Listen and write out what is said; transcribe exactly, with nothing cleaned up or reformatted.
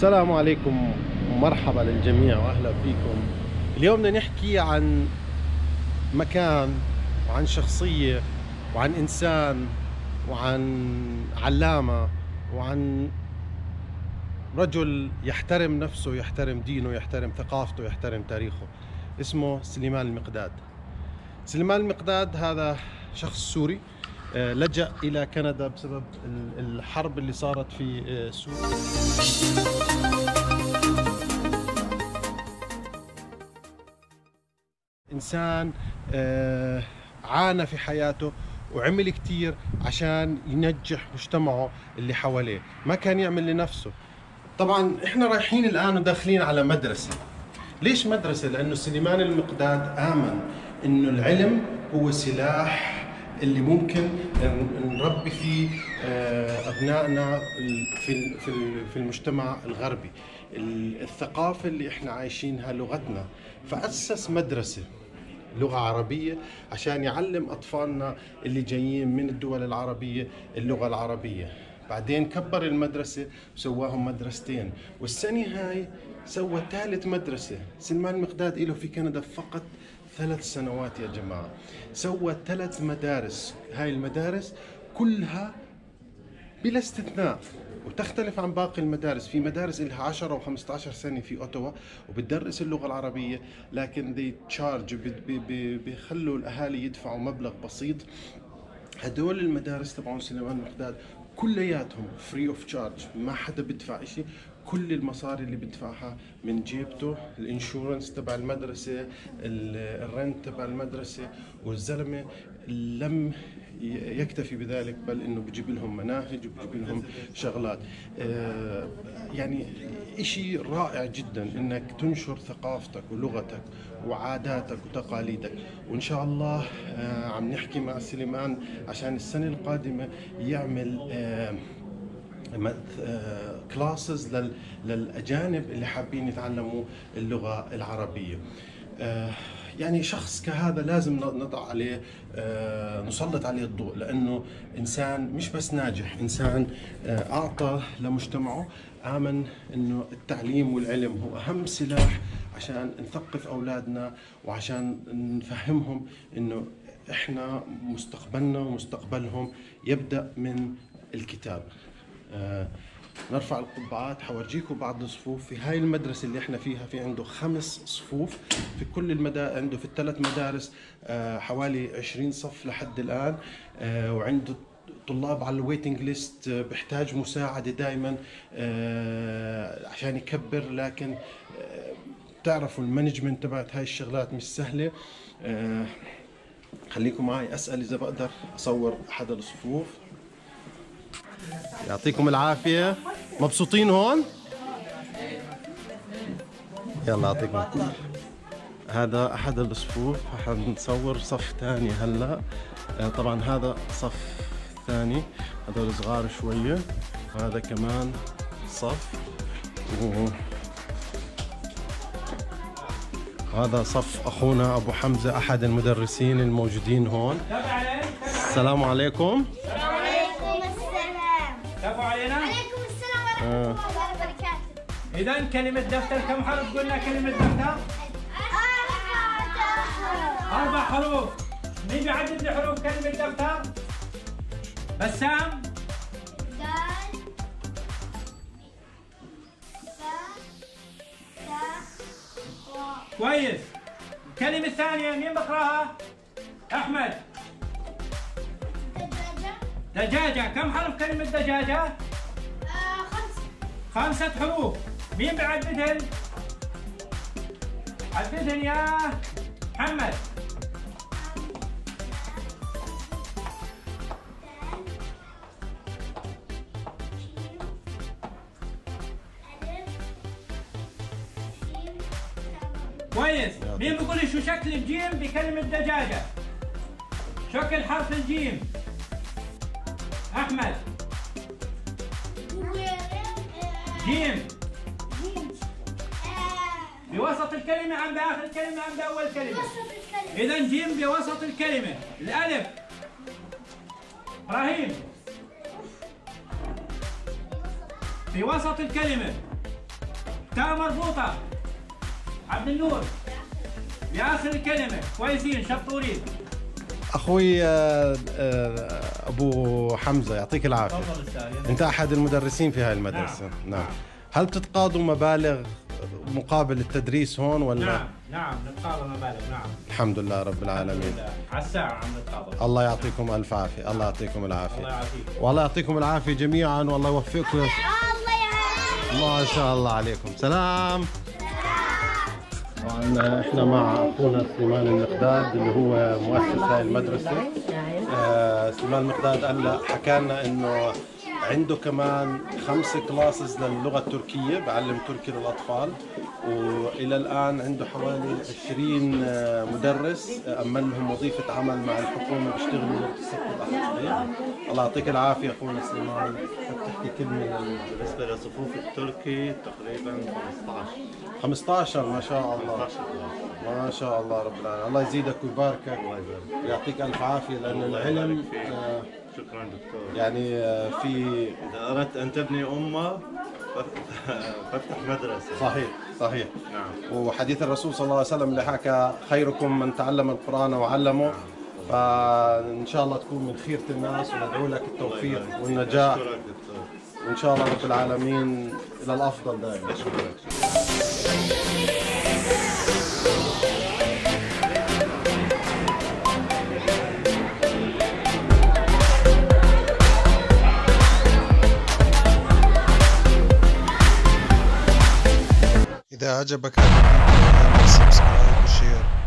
السلام عليكم ومرحبا للجميع واهلا فيكم. اليوم بدنا نحكي عن مكان وعن شخصية وعن إنسان وعن علامة وعن رجل يحترم نفسه، يحترم دينه، يحترم ثقافته، يحترم تاريخه. اسمه سليمان المقداد. سليمان المقداد هذا شخص سوري لجأ إلى كندا بسبب الحرب اللي صارت في سوريا. إنسان عانى في حياته وعمل كتير عشان ينجح مجتمعه اللي حواليه، ما كان يعمل لنفسه. طبعا احنا رايحين الآن وداخلين على مدرسة. ليش مدرسة؟ لأنه سليمان المقداد آمن إنه العلم هو سلاح اللي ممكن نربي فيه أبنائنا في في المجتمع الغربي. الثقافة اللي احنا عايشينها لغتنا، فأسس مدرسة لغة عربية عشان يعلم أطفالنا اللي جايين من الدول العربية اللغة العربية. بعدين كبر المدرسة وسواهم مدرستين، والسنة هاي سوى ثالث مدرسة. سليمان المقداد له في كندا فقط ثلاث سنوات يا جماعة، سوى ثلاث مدارس. هاي المدارس كلها بلا استثناء وتختلف عن باقي المدارس. في مدارس لها عشرة وخمسة عشر سنة في أوتوا وبتدرس اللغة العربية، لكن دي تشارج بيخلوا الأهالي يدفعوا مبلغ بسيط. هدول المدارس تبعون سليمان المقداد كلياتهم فري اوف تشارج، ما حدا بدفع إشي. كل المصاري اللي بدفعها من جيبته، الانشورنس تبع المدرسة، الرنت تبع المدرسة. والزلمة لم يكتفي بذلك، بل انه بجيب لهم مناهج وبجيب لهم شغلات. آه يعني اشي رائع جدا انك تنشر ثقافتك ولغتك وعاداتك وتقاليدك. وان شاء الله آه عم نحكي مع سليمان عشان السنة القادمة يعمل آه كلاسز للأجانب اللي حابين يتعلموا اللغة العربية. يعني شخص كهذا لازم نضع عليه، نسلط عليه الضوء، لأنه إنسان مش بس ناجح، إنسان أعطى لمجتمعه، آمن إنه التعليم والعلم هو أهم سلاح عشان نثقف أولادنا وعشان نفهمهم إنه إحنا مستقبلنا ومستقبلهم يبدأ من الكتاب. آه نرفع القبعات. حورجيكم بعض الصفوف في هاي المدرسة اللي احنا فيها. في عنده خمس صفوف في كل المدارس، عنده في الثلاث مدارس آه حوالي عشرين صف لحد الآن. آه وعنده طلاب على الويتنج ليست، آه بيحتاج مساعدة دائما آه عشان يكبر. لكن آه تعرفوا المانجمنت تبعت هاي الشغلات مش سهلة. آه خليكم معي أسأل إذا بقدر أصور أحد الصفوف. يعطيكم العافية. مبسوطين هون؟ يلا يعطيكم. هذا أحد الصفوف، حنصور صف ثاني هلا. طبعا هذا صف ثاني، هذول صغار شوية، وهذا كمان صف، وهذا صف أخونا أبو حمزة أحد المدرسين الموجودين هون. السلام عليكم. تابعوا علينا؟ عليكم السلام ورحمة الله وبركاته. إذا كلمة دفتر كم حرف قلنا كلمة دفتر؟ أربع حروف. مين بيعدد لي حروف كلمة دفتر؟ بسام؟ دال كويس. الكلمة الثانية مين بقراها؟ أحمد. دجاجة. كم حرف كلمة دجاجة؟ آه خمسة. خمسة حروف. مين بعددهن؟ عددهن يا محمد. كويس. مين بيقول لي شو شكل الجيم بكلمة دجاجة؟ شكل حرف الجيم. أحمد. جيم. بوسط الكلمة عم بآخر الكلمة عم بأول كلمة. إذا جيم بوسط الكلمة. الألف. إبراهيم. في وسط الكلمة. تاء مربوطة. عبد النور لآخر الكلمة. كويسين شطورين. اخوي آه، آه، ابو حمزه يعطيك العافيه. تفضل استاذ. انت احد المدرسين في هاي المدرسه. نعم. نعم. هل بتتقاضوا مبالغ مقابل التدريس هون ولا؟ نعم نعم نتقاضى مبالغ. نعم الحمد لله رب العالمين. الحمد لله. على الساعة عم نتقاضى. الله يعطيكم الف عافيه. الله يعطيكم العافيه. الله يعافيك. والله يعطيكم العافيه جميعا والله يوفقكم. الله يعافيك. ما شاء الله عليكم. سلام. طبعا احنا مع اخونا سليمان المقداد اللي هو مؤسس هاي المدرسه. آه سليمان المقداد هلا حكى لنا انه عنده كمان خمس كلاسز للغه التركيه، بعلم تركي للاطفال، والى الان عنده حوالي عشرين مدرس امن لهم وظيفه عمل مع الحكومه بيشتغلوا السبت والاحد صحيح؟ الله يعطيك العافيه اخونا سليمان. تحكي كلمه بالنسبة لصفوف التركي تقريبا خمسة عشر خمسة عشر ما شاء الله. خمسة عشر ما شاء الله رب العالمين. الله يزيدك ويباركك. الله يبارك. ويعطيك الف عافيه لان الله العلم يبارك فيك. آه شكرا دكتور. يعني آه في إذا أردت أن تبني أمة فافتح مدرسة. صحيح صحيح. نعم. وحديث الرسول صلى الله عليه وسلم اللي حكى خيركم من تعلم القرآن وعلمه. فإن شاء الله تكون من خيرة الناس وندعو لك التوفيق والنجاح أشكرك دكتور. وإن شاء الله رب العالمين إلى الأفضل دائما. أشكرك. إذا عجبك هذا الفيديو اعمل سبسكرايب وشير.